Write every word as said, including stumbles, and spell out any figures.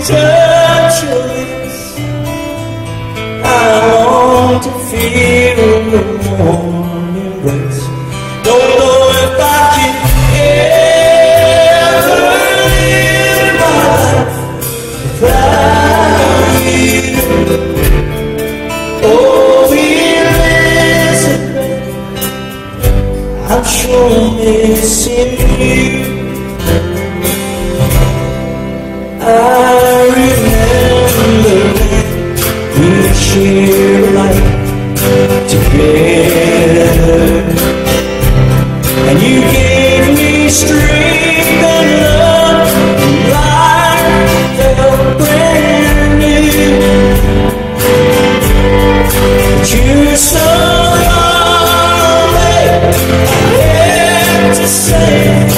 touch your lips. I long to feel your warm embrace. Don't know if I can ever live my life without you. Oh, Elizabeth, I'm sure missing you. I remember when we shared life together, and you gave me strength and love, and life felt brand new. But you're so far away, I had to say